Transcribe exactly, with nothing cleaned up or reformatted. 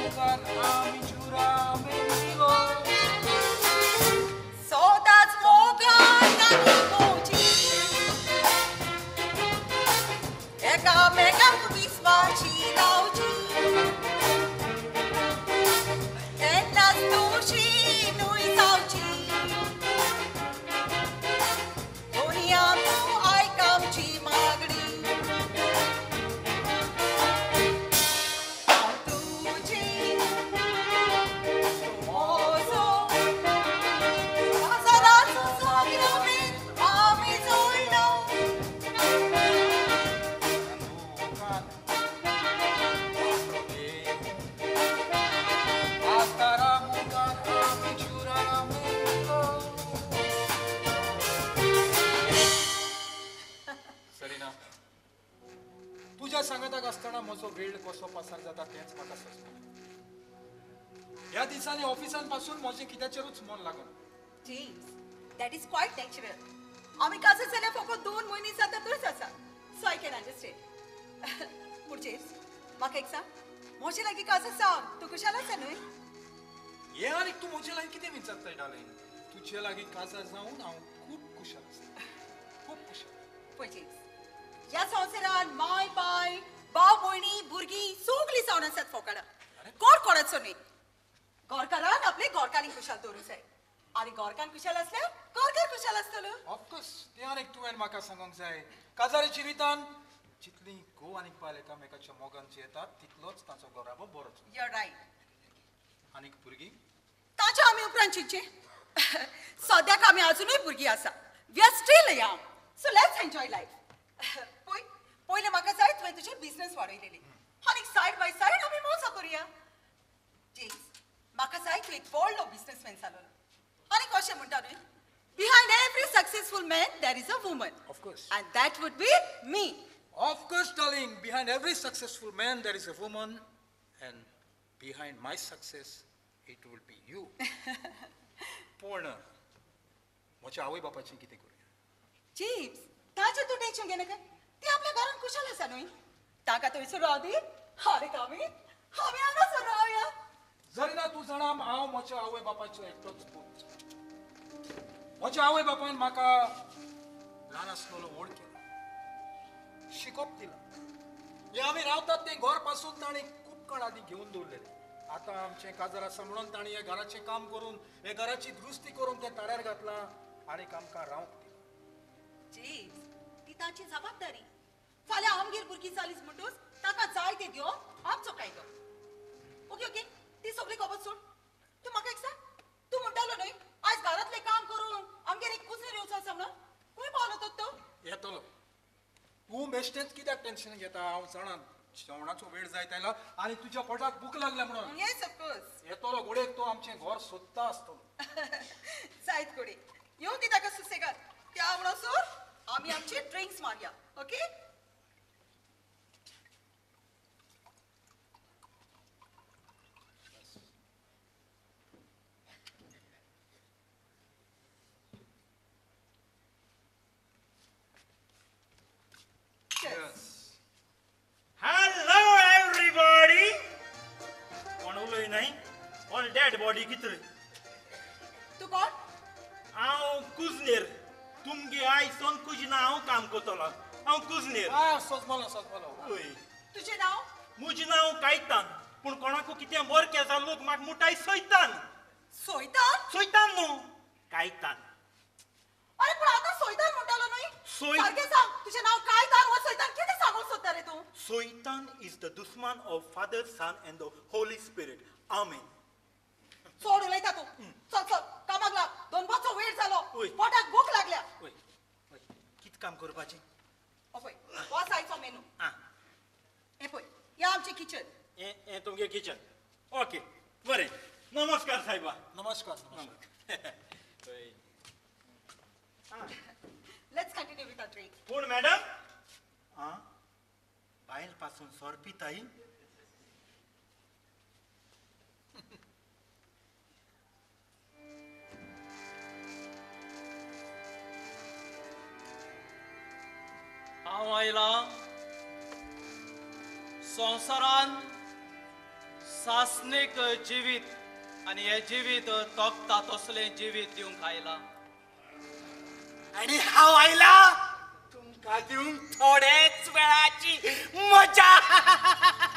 bukan ami curang mendigo. Sodas mogan nani moji. Eka mega kubisma chilauji. Enas tushi nui sauji. Dunia tu ai kamchi magri. तुझ्या सांगताक असताना म्हजो वेळ कसो पसार जाता तेच म्हाका समजता. ह्या दिसांनी ऑफिसांपासून म्हजें कित्याचेरूच मन लागना. James, that is quite natural. आम्ही काजो जाल्यार फकत दोन म्हयने जातातूच आसा. So I can understand. पूण जेम्स, म्हाका एक सांग, म्हजे लागीं काजो सांग, तूं कुशाल आसा न्हय? हे आनी तूं म्हजे लागीं कितें विचारताय डार्लिंग? तुजे लागीं काजार जावन हांव खूब खुशाल आसा. खूब खुशाल. पळय जेम्स, ह्या संवसारान माय बाय, भाव भयणी, भुरगीं सगळीं जावन आसात फकाणां. कोण कोणाचो न्हय. गोरकारान आपले गोरकांनी खुशाल दवरूंक जाय. आनी गोरकान खुशाल आसल्यार गोरकार खुशाल आसतलो. ऑफकोर्स, ते आनीक तुवें म्हाका सांगूंक जाय. काजारी जिवितान जितली घोव आनी बायल एकामेकाच्या मोगान जियेतात तितलोच ताचो घोराबो बरो. You are right. आनीक भुरगीं? ताच्या आमी उपरांत चिंतचें. सद्याक आमी अजुनूय भुरगीं आसा. We are still young. So let's enjoy life. पळय, पयलें म्हाका जाय तुवें तुजें बिझनेस वाडयलेली. आनीक सायड बाय सायड आमी मोजा करुया. जेम्स, म्हाका जाय तूं एक व्हडलो बिझनेसमॅन जालोलो. आनीक अशें म्हणटा न्हय, behind every successful man there is a woman. Of course. And that would be me. Of course, darling. Behind every successful man there is a woman, and behind my success it will be you. पूर्ण म्हज्या आवय बापाचें कितें करूया? James, ताचें तूं tension घेनाका. ती आपल्या घरान कुशल आसा न्हय. ताका थंयसर रावू दी. आनीक आमी आमी हांगासर रावया. जरी ना तूं जाणा हांव म्हज्या आवय बापाचो एकटोच पूत. म्हज्या आवय बापायन म्हाका ल्हान आसतलो व्हड केलो, शिकोवप दिला. हे आमी रावतात तें घर पासून ताणें खूब काळ आदी घेवन दवरलेलें. आतां आमचें काजार आसा म्हणून ताणें हे घराचें काम करून हे घराची दुरुस्ती करून तें ताळ्यार घातलां आनीक आमकां रावंक दिलां. जेम्स, ती ताची जबाबदारी. फाल्यां आमगेर भुरगीं जालींच म्हणटूच ताका जाय तें घेवप आमचो कायदो. ओके ओके, ती सगळी खबर सोड. तूं म्हाका एक सांग, तूं म्हणटालो न्हय आयज घरांतलें काम करून आमगेर एक कुसर येवचो आसा म्हणून. खंय पावलो तो तो? येतलो. तूं बेश्टेंच कित्याक टेन्शन घेता? हांव जाणा जेवणाचो वेळ जायत आयला आनी तुज्या पोटाक भूक लागल्या म्हणून. Yes of course. येतलो घोडेक तो आमचें घर सोदता आसतलो. जायत घोडे येवं दी ताका सुसेगाद. त्या म्हणसर आमी आमचे ड्रिंक्स मारया. ओके? Hello everybody. कोण उलय नाही? ऑल डेड बॉडी कितरे? तू कोण? हांव कुजनेर. तुमगे आयसोन कुजना हांव काम करतलो. हांव कुजनेर. आ सोजमलो सोजमलो. ओय. तुजें नांव? मुजें नांव कायतान. पूण कोणाकू कितें बर केसा लोक म्हाका मुठाय सोयतान. सोयतान? सोयतान न्हू. कायतान. अरे पण आता सोयतान म्हणटालो न्हय. सोय सारकें सांग, तुजें नांव कायतान वा सोयतान कितें सांगूंक सोदता रे तूं? Satan is the dushman of Father, Son and the Holy Spirit. Amen. सोड उलयता तूं. चल चल कामाक लाग. दोनपाचो वेळ जालो. ओय. पोटाक भूक लागल्या. ओय. ओय. कित काम करपाचें? ओ पळय, हो आयचो मेनू. आ. हे पळय, या आमचें किचन. हे हे तुमगे किचन. ओके. बरें. नमस्कार सायबा. नमस्कार नमस्कार. ओय. Let's continue with our drink. पूण मॅडम? आ? बायल पासून सोरपी ताई? हांव आयलां संवसारान सासणेक जिवीत आणि हे जिवीत तोकता तसले जिवीत दिवंक आयला. आणि हांव आयला तुमका दिवंक थोडेच वेळाची मजा.